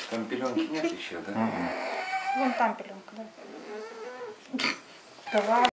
Там пеленки нет еще, да? Вон там пеленка, да. Да ладно.